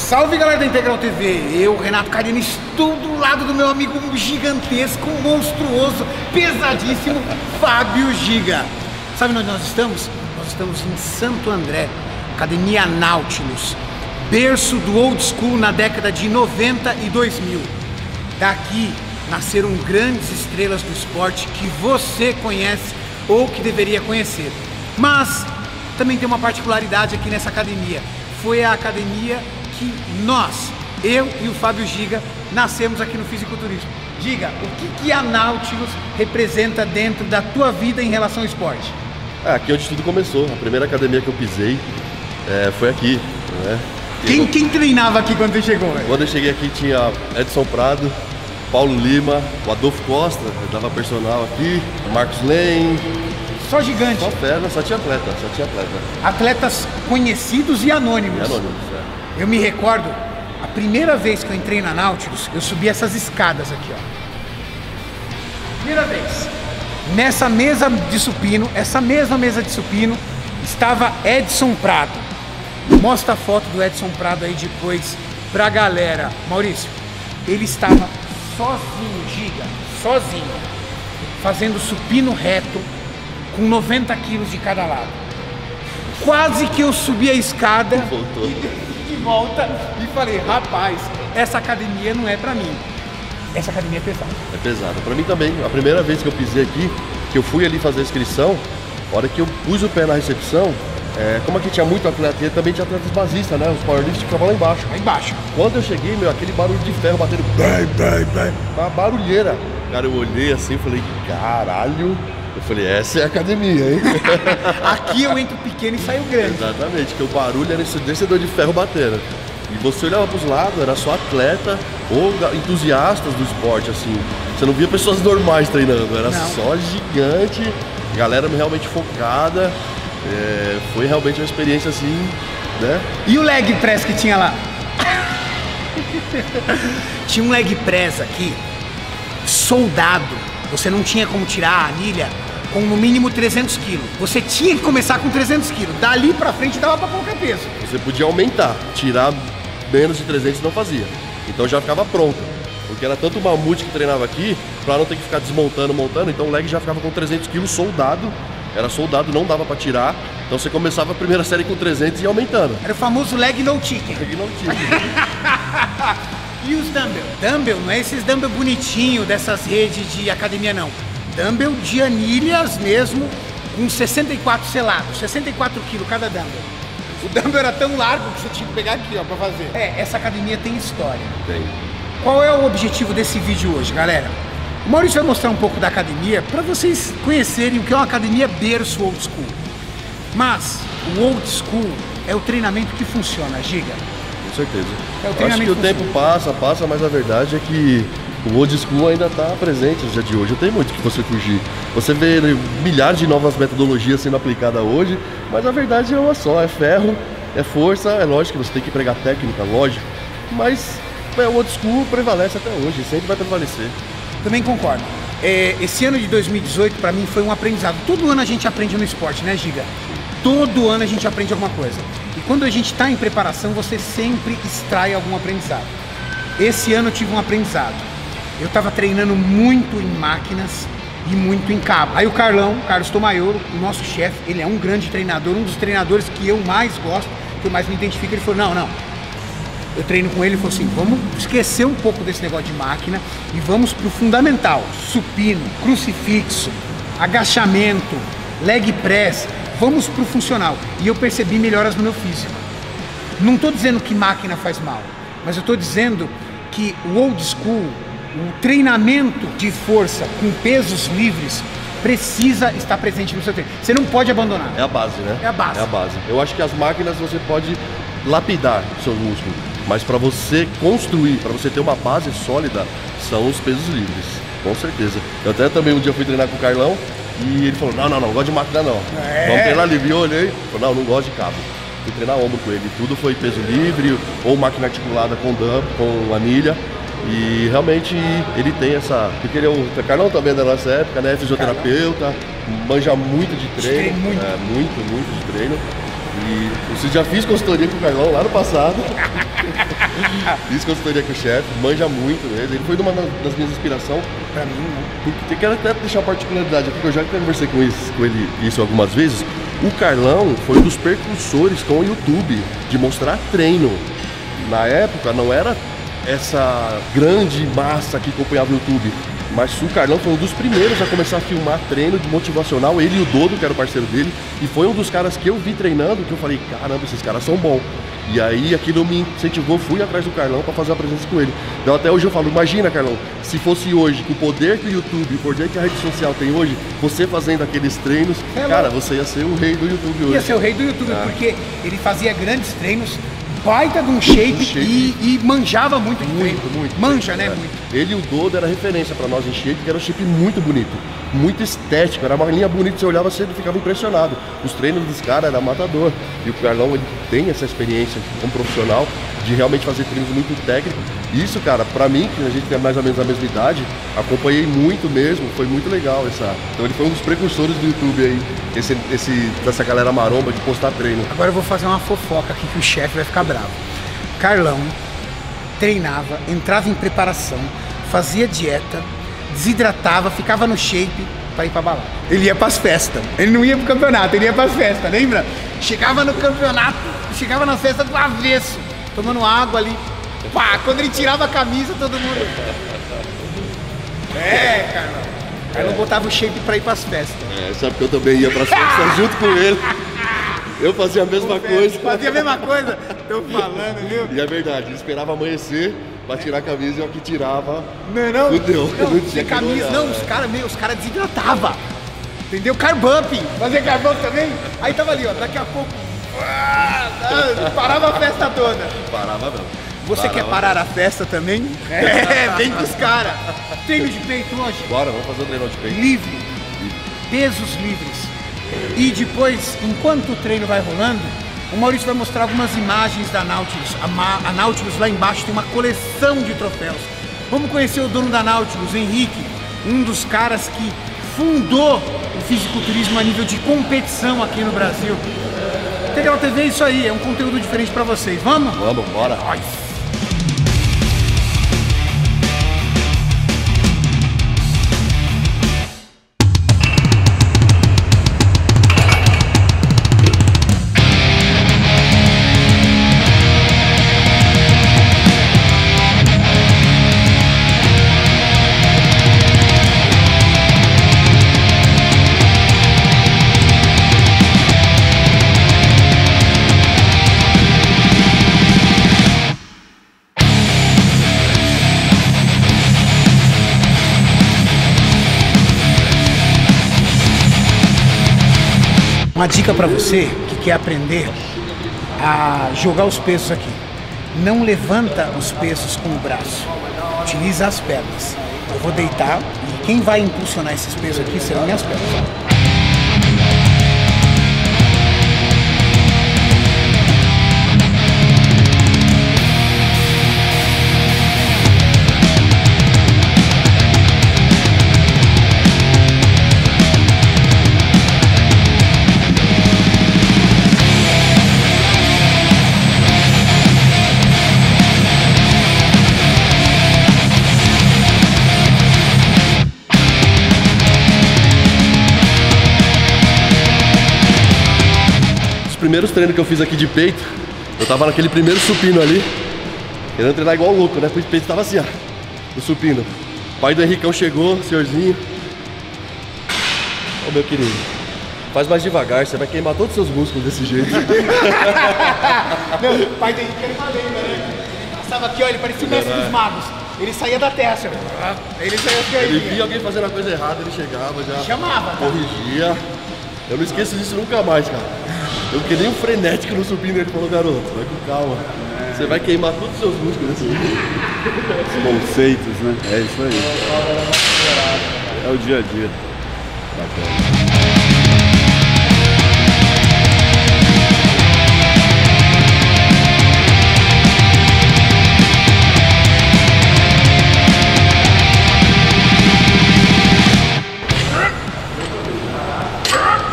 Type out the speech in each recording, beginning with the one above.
Salve, galera da Integral TV, eu, Renato Carini, estou do lado do meu amigo gigantesco, monstruoso, pesadíssimo, Fábio Giga. Sabe onde nós estamos? Nós estamos em Santo André, Academia Nautilus, berço do old school na década de 90 e 2000. Daqui nasceram grandes estrelas do esporte que você conhece ou que deveria conhecer. Mas também tem uma particularidade aqui nessa academia. Foi a academia que nós, eu e o Fábio Giga, nascemos aqui no fisiculturismo. Giga, o que a Nautilus representa dentro da tua vida em relação ao esporte? Aqui é onde tudo começou. A primeira academia que eu pisei foi aqui, né? Quem treinava aqui quando você chegou? Quando eu cheguei aqui tinha Edson Prado, Paulo Lima, o Adolfo Costa, que dava personal aqui, o Marcos Lane. Só gigante? Só perna, só tinha atleta, Atletas conhecidos e anônimos. Eu me recordo, a primeira vez que eu entrei na Nautilus, eu subi essas escadas aqui, ó. Primeira vez. Nessa mesa de supino, essa mesma mesa de supino, estava Edson Prado. Mostra a foto do Edson Prado aí depois pra galera. Maurício, ele estava sozinho, Giga, sozinho, fazendo supino reto, com 90 quilos de cada lado. Quase que eu subi a escada de volta e falei, rapaz, essa academia não é pra mim. Essa academia é pesada. É pesada. Pra mim também. A primeira vez que eu pisei aqui, que eu fui ali fazer a inscrição, a hora que eu pus o pé na recepção, como aqui tinha muito atleta, e também tinha atletas basistas, né? Os powerlifters ficavam lá embaixo. Lá embaixo. Quando eu cheguei, aquele barulho de ferro batendo, uma barulheira. Cara, eu olhei assim e falei, caralho. Eu falei, essa é a academia, hein? Aqui eu entro pequeno e saio grande. Exatamente, que o barulho era esse descedor de ferro batendo. E você olhava para os lados, era só atleta ou entusiastas do esporte, assim. Você não via pessoas normais treinando, era só gigante, galera realmente focada. Foi realmente uma experiência assim, né? E o leg press que tinha lá? Tinha um leg press aqui, soldado. Você não tinha como tirar a anilha com no mínimo 300 quilos. Você tinha que começar com 300 quilos. Dali pra frente dava pra qualquer peso. Você podia aumentar, tirar menos de 300 não fazia. Então já ficava pronto. Porque era tanto o mamute que treinava aqui, pra não ter que ficar desmontando, montando. Então o leg já ficava com 300 quilos soldado. Era soldado, não dava pra tirar. Então você começava a primeira série com 300 e ia aumentando. Era o famoso leg no chicken. Leg no chicken. E os dumbbell? Dumbbell não é esses dumbbell bonitinho dessas redes de academia, não. Dumbbell de anilhas mesmo, com 64 selados, 64 quilos cada dumbbell. O dumbbell era tão largo que você tinha que pegar aqui, ó, pra fazer. Essa academia tem história. Tem. Qual é o objetivo desse vídeo hoje, galera? O Maurício vai mostrar um pouco da academia para vocês conhecerem o que é uma academia berço old school. Mas o old school é o treinamento que funciona, Giga. Com certeza. Acho que o tempo passa, mas a verdade é que o old school ainda está presente no dia de hoje. Não tem muito que você fugir. Você vê milhares de novas metodologias sendo aplicadas hoje, mas a verdade é uma só, é ferro, é força, é lógico que você tem que pregar técnica, lógico, mas o old school prevalece até hoje, sempre vai prevalecer. Também concordo. Esse ano de 2018 para mim foi um aprendizado. Todo ano a gente aprende no esporte, né, Giga? Todo ano a gente aprende alguma coisa. E quando a gente está em preparação, você sempre extrai algum aprendizado. Esse ano eu tive um aprendizado. Eu estava treinando muito em máquinas e muito em cabo. Aí o Carlos Tomaiolo, o nosso chefe, ele é um grande treinador, um dos treinadores que eu mais gosto, que eu mais me identifico. Ele falou, não. Eu treino com ele e falou assim, vamos esquecer um pouco desse negócio de máquina e vamos pro fundamental. Supino, crucifixo, agachamento, leg press. Vamos pro funcional. E eu percebi melhoras no meu físico. Não estou dizendo que máquina faz mal, mas eu estou dizendo que o old school, o treinamento de força com pesos livres, precisa estar presente no seu treino. Você não pode abandonar. É a base, né? É a base. É a base. Eu acho que as máquinas você pode lapidar o seu músculo, mas para você construir, para você ter uma base sólida, são os pesos livres, com certeza. Eu até também um dia fui treinar com o Carlão, e ele falou, não gosto de máquina não. Vamos treinar livre. Eu olhei, falei, não gosto de cabo. Fui treinar ombro com ele. Tudo foi peso livre ou máquina articulada com dump, com anilha. E realmente ele tem essa... Porque ele é o Carlão também da nossa época, né? Fisioterapeuta, manja muito de treino. Muito de treino. E eu já fiz consultoria com o Carlão lá no passado. Fiz consultoria com o chefe, manja muito mesmo. Ele foi uma das minhas inspirações. Pra mim, não. Porque quero até deixar uma particularidade aqui, que eu já conversei com ele algumas vezes. O Carlão foi um dos precursores com o YouTube de mostrar treino. Na época não era essa grande massa que acompanhava o YouTube, mas o Carlão foi um dos primeiros a começar a filmar treino de motivacional, ele e o Dodo, que era o parceiro dele, e foi um dos caras que eu vi treinando, que eu falei, caramba, esses caras são bons. E aí aquilo me incentivou, fui atrás do Carlão para fazer a presença com ele. Então até hoje eu falo, imagina, Carlão, se fosse hoje, com o poder que o YouTube, o poder que a rede social tem hoje, você fazendo aqueles treinos, cara, você ia ser o rei do YouTube hoje. Ia ser o rei do YouTube, porque ele fazia grandes treinos, baita de um shape. E manjava muito de treino. Muito. Manja, né? Muito. Ele e o Dodo era referência para nós em shape, que era um shape muito bonito, muito estético, era uma linha bonita, você olhava, você ficava impressionado. Os treinos dos caras eram matador. E o Carlão, ele tem essa experiência como profissional de realmente fazer treinos muito técnicos. Isso, cara, pra mim, que a gente tem mais ou menos a mesma idade, acompanhei muito mesmo, foi muito legal essa. Então ele foi um dos precursores do YouTube aí, dessa galera maromba de postar treino. Agora eu vou fazer uma fofoca aqui que o chefe vai ficar bravo. Carlão treinava, entrava em preparação, fazia dieta, desidratava, ficava no shape pra ir pra balada. Ele ia pras festas, ele não ia pro campeonato, ele ia pras festas, lembra? Chegava no campeonato, chegava na festa do avesso, tomando água ali. Pá, quando ele tirava a camisa, todo mundo... Carlão. Carlão botava o shape pra ir pras festas. Sabe que eu também ia pras festas junto com ele. Eu fazia a mesma coisa. Fazia a mesma coisa? Tô falando, viu? E é verdade, ele esperava amanhecer pra tirar a camisa e eu que tirava. Não. Fudeu. Não tinha camisa. Não, os caras desidratavam. Entendeu? Carbumping. Fazia carbumping também? Aí tava ali, ó, daqui a pouco. Parava a festa toda. Parava não. Você quer parar a festa também? Vem com os caras. Treino de peito hoje. Bora, vamos fazer o treino de peito. Livre. Pesos livres. E depois, enquanto o treino vai rolando, o Maurício vai mostrar algumas imagens da Nautilus. A Nautilus lá embaixo tem uma coleção de troféus. Vamos conhecer o dono da Nautilus, Henrique, um dos caras que fundou o fisiculturismo a nível de competição aqui no Brasil. Integral TV é isso aí, é um conteúdo diferente pra vocês. Vamos? Vamos, bora. Uma dica para você que quer aprender a jogar os pesos aqui. Não levanta os pesos com o braço, utiliza as pernas. Eu vou deitar e quem vai impulsionar esses pesos aqui serão minhas pernas. Primeiros treinos que eu fiz aqui de peito, eu tava naquele primeiro supino ali, querendo treinar igual louco, né? O peito tava assim, ó, o supino. O pai do Henricão chegou, senhorzinho. Ô meu querido, faz mais devagar, você vai queimar todos os seus músculos desse jeito. Não, o pai do Henrique era uma lenda, né? Ele passava aqui, ó, ele parecia o mestre dos magos. Ele saía da terra, senhor. Ele saía aqui, ele via alguém fazendo a coisa errada, ele chegava, já chamava, corrigia. Eu não esqueço disso nunca mais, cara. Eu queria um frenético no supino, ele falou, garoto, vai com calma. Você vai queimar todos os seus músculos assim. Os conceitos, né? É isso aí. É o dia a dia. Bacana.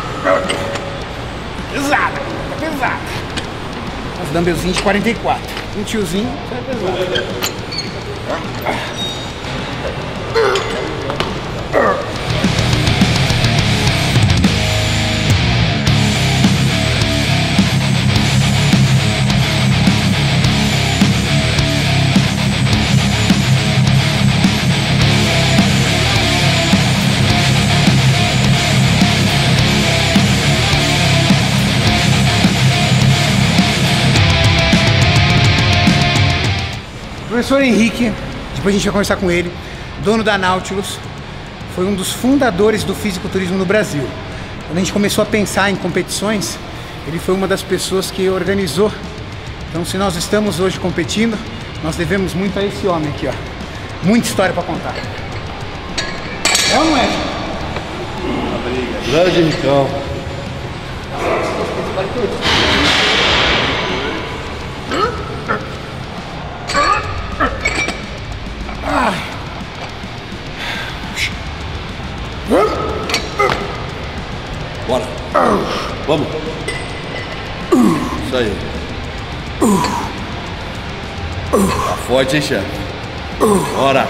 Pesado. Os dumbbellzinhos de 44. Um tiozinho, você vai pesar. O professor Henrique, depois a gente vai conversar com ele, dono da Nautilus, foi um dos fundadores do fisiculturismo no Brasil. Quando a gente começou a pensar em competições, ele foi uma das pessoas que organizou. Então, se nós estamos hoje competindo, nós devemos muito a esse homem aqui, ó. Muita história para contar. É ou não é? Grande Ricão. Bora. Vamos. Isso aí. Tá forte, hein, chefe? Bora.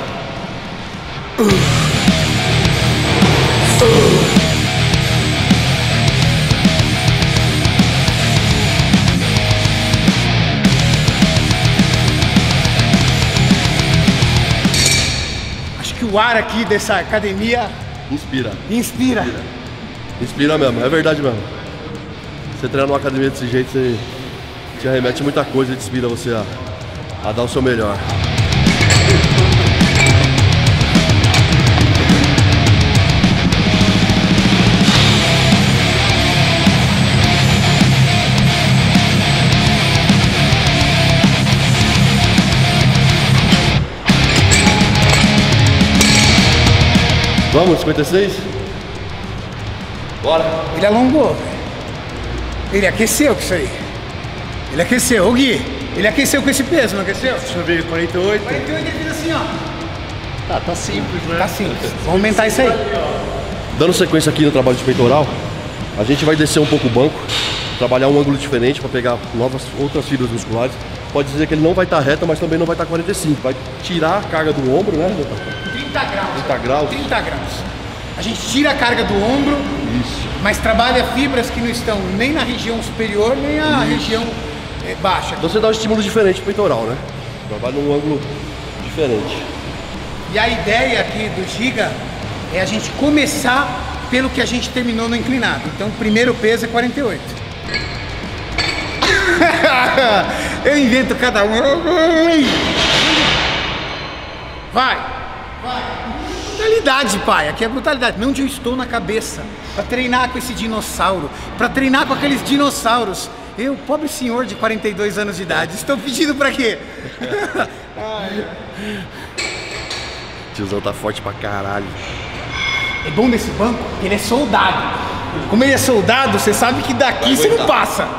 Acho que o ar aqui dessa academia Inspira. inspira. Inspira mesmo, é verdade mesmo. Você treina numa academia desse jeito, você te remete muita coisa e te inspira você a dar o seu melhor. Vamos, 56? Bora! Ele alongou, velho. Ele aqueceu com isso aí. Ele aqueceu. Ô Gui, ele aqueceu com esse peso, não aqueceu? Deixa eu ver, 48. 48 ele fez assim, ó. Tá simples, né? Tá simples. Vamos aumentar isso aí. Dando sequência aqui no trabalho de peitoral, a gente vai descer um pouco o banco, trabalhar um ângulo diferente para pegar outras fibras musculares. Pode dizer que ele não vai estar reto, mas também não vai estar 45. Vai tirar a carga do ombro, né? 30 graus. 30 graus. 30 graus. A gente tira a carga do ombro, Isso. mas trabalha fibras que não estão nem na região superior, nem na região baixa. Então você dá um estímulo diferente pro peitoral, né? Trabalha num ângulo diferente. E a ideia aqui do Giga é a gente começar pelo que a gente terminou no inclinado. Então o primeiro peso é 48. Eu invento cada um. Vai! Brutalidade, pai. Aqui é brutalidade. Não onde eu estou na cabeça. Pra treinar com esse dinossauro. Pra treinar com aqueles dinossauros. Eu, pobre senhor de 42 anos de idade, estou pedindo pra quê? Tiozão tá forte pra caralho. É bom desse banco que ele é soldado. Como ele é soldado, você sabe que daqui você não passa.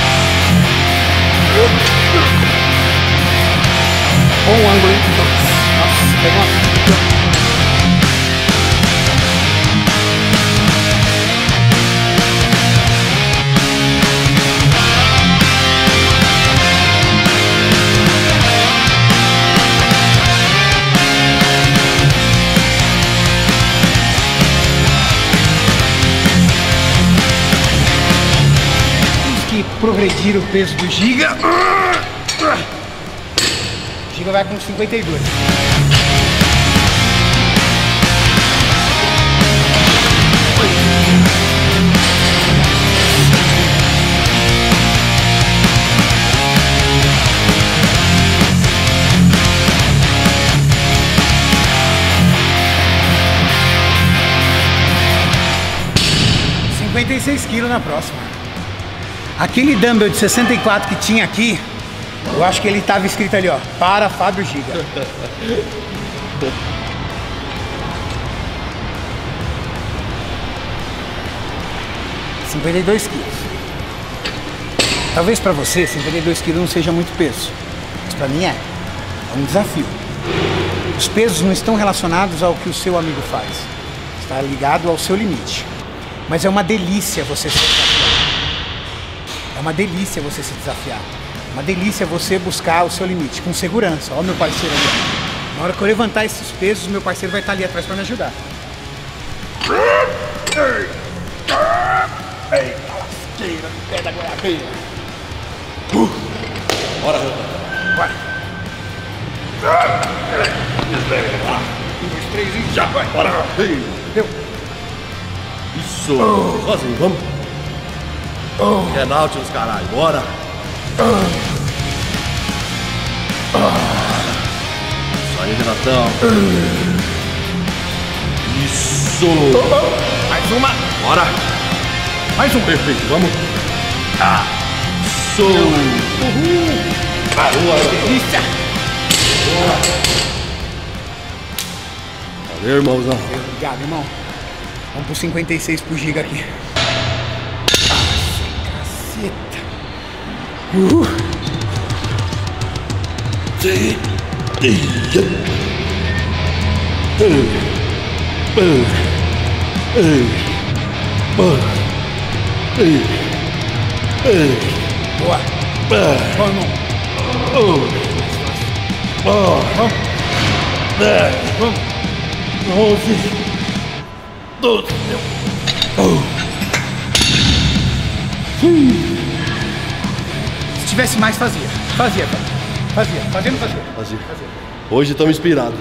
Bom ângulo, hein? Nossa, pega uma... progredir o peso do Giga. O Giga vai com 52. kg na próxima. Aquele dumbbell de 64 que tinha aqui, eu acho que ele estava escrito ali, ó, para Fábio Giga. $52 quilos. Talvez para você 52 quilos não seja muito peso, mas para mim é um desafio. Os pesos não estão relacionados ao que o seu amigo faz, está ligado ao seu limite. Mas é uma delícia você se desafiar. É uma delícia você se desafiar. Uma delícia você buscar o seu limite, com segurança. Ó meu parceiro ali. Na hora que eu levantar esses pesos, meu parceiro vai estar ali atrás para me ajudar. Ei, lasqueira, pé da goiabeira. Bora, Bora. 1, 2, 3 e já vai. bora. Deu. Isso. Sozinho, vamos. É Nautilus, caralho. Bora. Isso aí, Renatão. Isso. Mais uma. Bora. Mais um. Perfeito, vamos. Isso. Boa. Delícia. Valeu, irmãozão. Obrigado, irmão. Vamos pro 56 por giga aqui. Caceta. Boa. Vamos, irmão. Vamos. 11, 12. Se tivesse mais, fazia. Fazia, cara. Fazia. Fazendo, fazia. Fazia. Hoje estamos inspirados.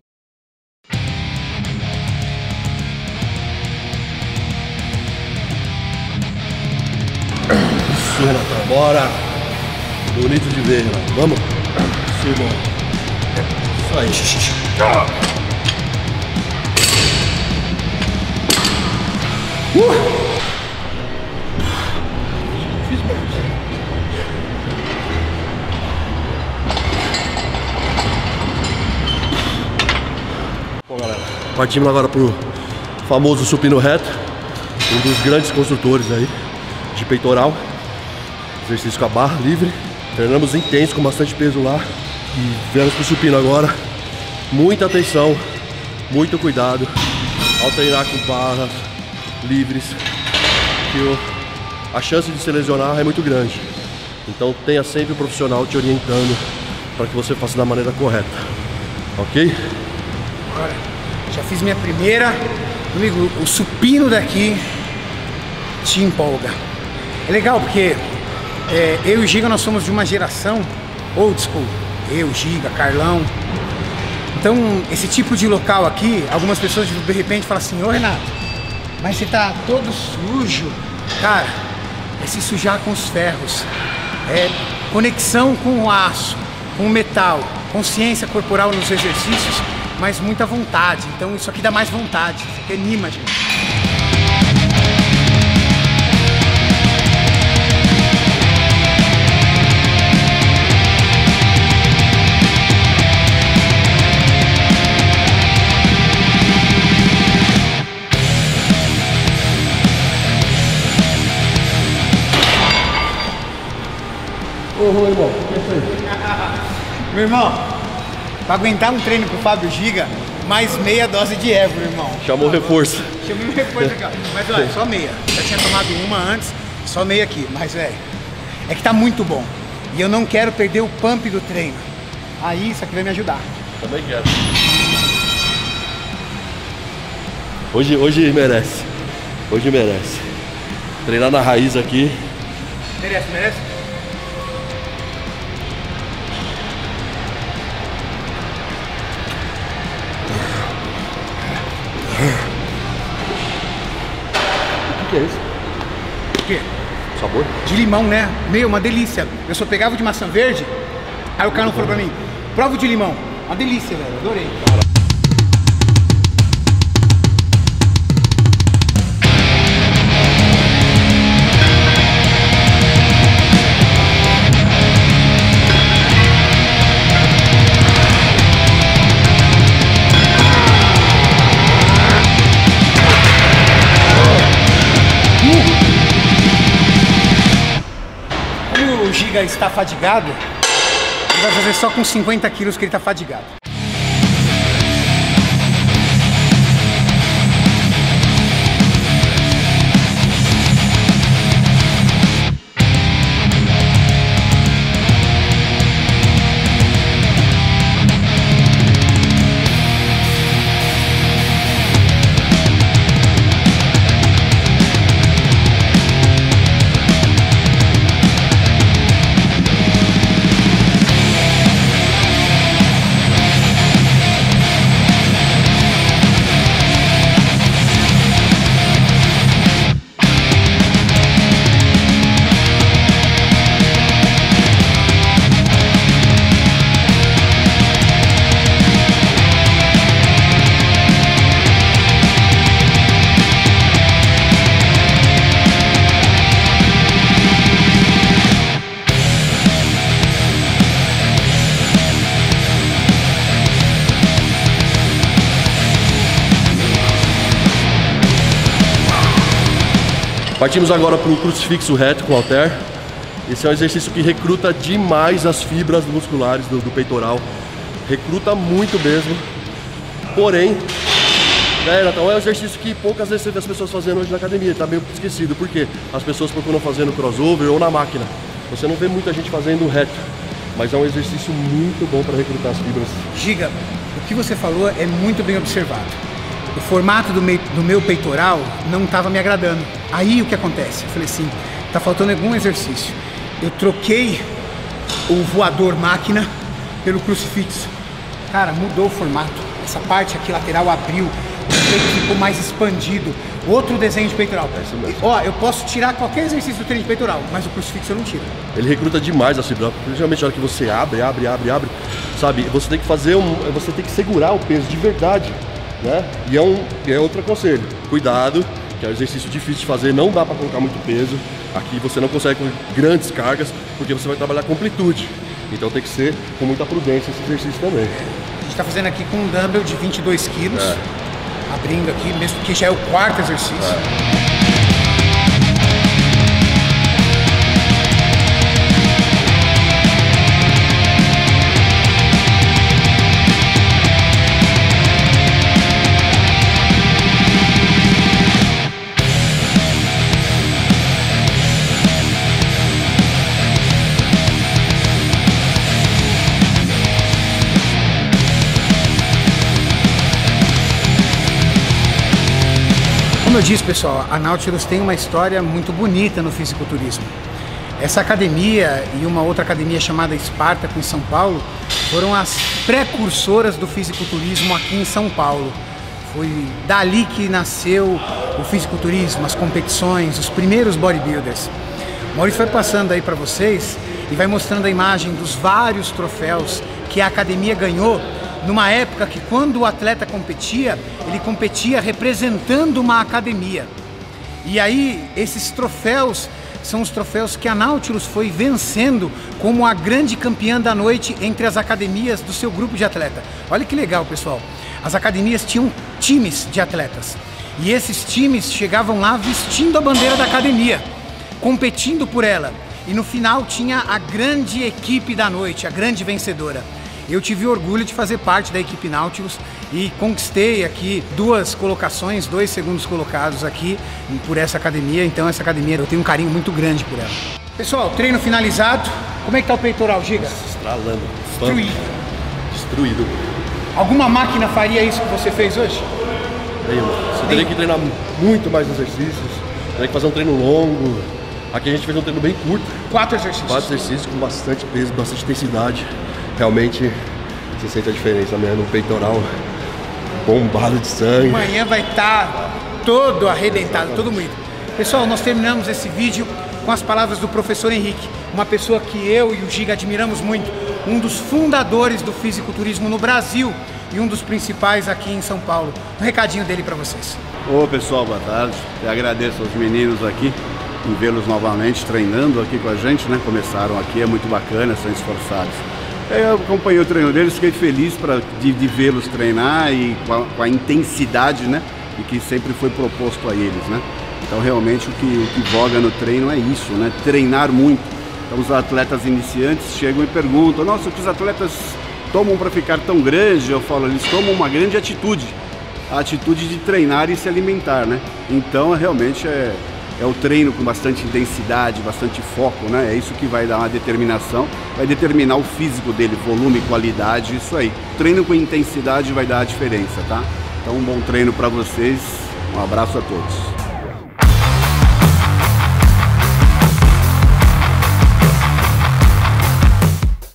Isso, Renatão. Bora. Bonito de ver, Renato. Vamos. Isso, irmão. Isso aí. Fiz bem. Bom, galera, partimos agora pro famoso supino reto, um dos grandes construtores aí de peitoral. Exercício com a barra livre. Treinamos intenso, com bastante peso lá. E viemos pro supino agora. Muita atenção, muito cuidado ao treinar com barras livres, que a chance de se lesionar é muito grande. Então tenha sempre um profissional te orientando para que você faça da maneira correta. Ok? Agora, já fiz minha primeira. Amigo, o supino daqui te empolga. É legal porque eu e o Giga, nós somos de uma geração old school. Eu, Giga, Carlão. Então, esse tipo de local aqui, algumas pessoas de repente falam assim: ô Renato, mas você tá todo sujo. Cara, é se sujar com os ferros. É conexão com o aço, com o metal, consciência corporal nos exercícios, mas muita vontade. Então isso aqui dá mais vontade, isso aqui anima, gente. Ô, irmão, o que é isso aí? Meu irmão, pra aguentar um treino com o Fábio Giga, mais meia dose de Evo, irmão. Chamou reforço. Chamei um reforço aqui, ó. Mas olha, só meia. Já tinha tomado uma antes, só meia aqui. Mas, velho, é que tá muito bom. E eu não quero perder o pump do treino. Aí isso aqui vai me ajudar. Também quero. Hoje merece. Hoje merece. Treinar na raiz aqui. Merece, merece? O que é isso? O quê? Sabor? De limão, né? Meu, uma delícia. Eu só pegava de maçã verde, aí o cara falou pra mim: prova de limão. Uma delícia, velho. Adorei. Como o Giga está fadigado, ele vai fazer só com 50 quilos que ele está fadigado. Partimos agora para o crucifixo reto com halter. Esse é um exercício que recruta demais as fibras musculares do peitoral. Recruta muito mesmo. Porém, então é um exercício que poucas vezes você vê as pessoas fazendo hoje na academia. Está meio esquecido. Por quê? As pessoas procuram fazer no crossover ou na máquina. Você não vê muita gente fazendo reto. Mas é um exercício muito bom para recrutar as fibras. Giga, o que você falou é muito bem observado. O formato do meu peitoral não estava me agradando. Aí o que acontece? Eu falei assim, tá faltando algum exercício. Eu troquei o voador máquina pelo crucifixo. Cara, mudou o formato. Essa parte aqui lateral abriu, o peito ficou mais expandido. Outro desenho de peitoral. Ó, eu posso tirar qualquer exercício do treino de peitoral, mas o crucifixo eu não tiro. Ele recruta demais a fibra, principalmente na hora que você abre, sabe? Você tem que fazer você tem que segurar o peso de verdade, né? E é outro conselho. Cuidado, que é um exercício difícil de fazer, não dá para colocar muito peso. Aqui você não consegue com grandes cargas, porque você vai trabalhar com amplitude. Então tem que ser com muita prudência esse exercício também. A gente tá fazendo aqui com um dumbbell de 22 quilos. Abrindo aqui, mesmo que já é o quarto exercício. Como eu disse, pessoal, a Nautilus tem uma história muito bonita no fisiculturismo. Essa academia e uma outra academia chamada Spartaco em São Paulo foram as precursoras do fisiculturismo aqui em São Paulo. Foi dali que nasceu o fisiculturismo, as competições, os primeiros bodybuilders. O Maurício vai passando aí para vocês e vai mostrando a imagem dos vários troféus que a academia ganhou numa época que, quando o atleta competia, ele competia representando uma academia. E aí, esses troféus são os troféus que a Nautilus foi vencendo como a grande campeã da noite entre as academias do seu grupo de atleta. Olha que legal, pessoal. As academias tinham times de atletas. E esses times chegavam lá vestindo a bandeira da academia, competindo por ela. E no final tinha a grande equipe da noite, a grande vencedora. Eu tive orgulho de fazer parte da equipe Nautilus e conquistei aqui 2 colocações, 2 segundos colocados aqui por essa academia. Então essa academia eu tenho um carinho muito grande por ela. Pessoal, treino finalizado. Como é que tá o peitoral, Giga? Estralando. Destruído. Alguma máquina faria isso que você fez hoje? Você teria que treinar muito mais exercícios, teria que fazer um treino longo. Aqui a gente fez um treino bem curto. 4 exercícios. 4 exercícios com bastante peso, bastante intensidade. Realmente você sente a diferença mesmo no peitoral, bombado de sangue. Amanhã vai estar todo arrebentado, todo moído. Pessoal, nós terminamos esse vídeo com as palavras do professor Henrique, uma pessoa que eu e o Giga admiramos muito, um dos fundadores do fisiculturismo no Brasil e um dos principais aqui em São Paulo. Um recadinho dele para vocês. Ô pessoal, boa tarde. Eu agradeço aos meninos aqui em vê-los novamente treinando aqui com a gente, né? Começaram aqui, é muito bacana, são esforçados. Eu acompanhei o treino deles, fiquei feliz de vê-los treinar e com a intensidade, né? E que sempre foi proposto a eles, né? Então realmente o que voga no treino é isso, né? Treinar muito. Então os atletas iniciantes chegam e perguntam: nossa, o que os atletas tomam para ficar tão grande? Eu falo, eles tomam uma grande atitude, a atitude de treinar e se alimentar, né? Então realmente é o treino com bastante intensidade, bastante foco, né? É isso que vai dar uma determinação, vai determinar o físico dele, volume, qualidade, isso aí. Treino com intensidade vai dar a diferença, tá? Então um bom treino para vocês, um abraço a todos.